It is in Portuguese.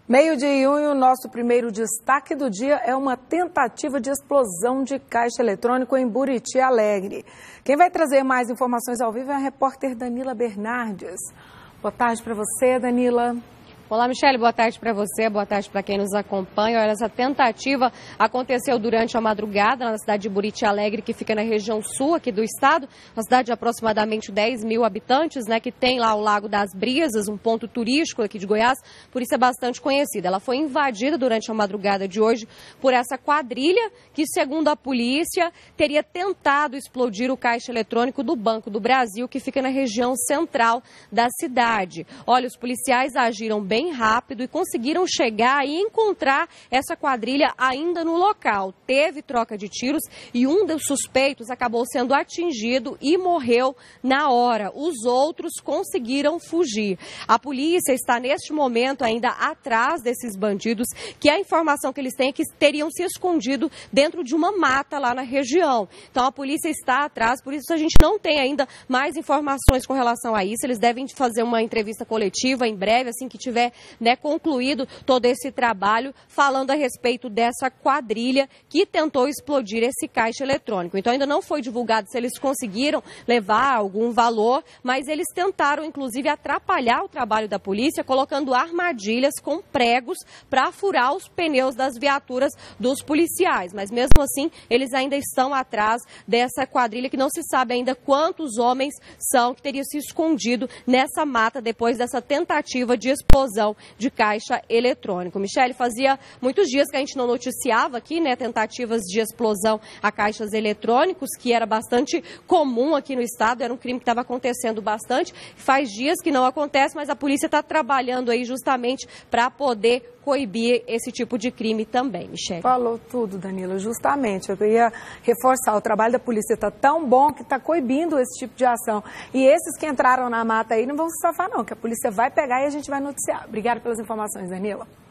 Meio-dia e o nosso primeiro destaque do dia é uma tentativa de explosão de caixa eletrônico em Buriti Alegre. Quem vai trazer mais informações ao vivo é a repórter Danila Bernardes. Boa tarde para você, Danila. Olá, Michele, boa tarde para você, boa tarde para quem nos acompanha. Olha, essa tentativa aconteceu durante a madrugada na cidade de Buriti Alegre, que fica na região sul aqui do estado, uma cidade de aproximadamente 10 mil habitantes, né, que tem lá o Lago das Brisas, um ponto turístico aqui de Goiás, por isso é bastante conhecida. Ela foi invadida durante a madrugada de hoje por essa quadrilha que, segundo a polícia, teria tentado explodir o caixa eletrônico do Banco do Brasil, que fica na região central da cidade. Olha, os policiais agiram bem rápido e conseguiram chegar e encontrar essa quadrilha ainda no local. Teve troca de tiros e um dos suspeitos acabou sendo atingido e morreu na hora. Os outros conseguiram fugir. A polícia está neste momento ainda atrás desses bandidos, que a informação que eles têm é que teriam se escondido dentro de uma mata lá na região. Então a polícia está atrás, por isso a gente não tem ainda mais informações com relação a isso. Eles devem fazer uma entrevista coletiva em breve, assim que tiver concluído todo esse trabalho, falando a respeito dessa quadrilha que tentou explodir esse caixa eletrônico. Então ainda não foi divulgado se eles conseguiram levar algum valor, mas eles tentaram inclusive atrapalhar o trabalho da polícia, colocando armadilhas com pregos para furar os pneus das viaturas dos policiais. Mas mesmo assim, eles ainda estão atrás dessa quadrilha, que não se sabe ainda quantos homens são, que teriam se escondido nessa mata depois dessa tentativa de explosão de caixa eletrônico. Michele, fazia muitos dias que a gente não noticiava aqui, tentativas de explosão a caixas eletrônicos, que era bastante comum aqui no estado, era um crime que estava acontecendo bastante. Faz dias que não acontece, mas a polícia está trabalhando aí justamente para poder coibir esse tipo de crime também, Michele. Falou tudo, Danila, justamente. Eu queria reforçar, o trabalho da polícia está tão bom que está coibindo esse tipo de ação. E esses que entraram na mata aí não vão se safar não, que a polícia vai pegar e a gente vai noticiar. Obrigada pelas informações, Danila.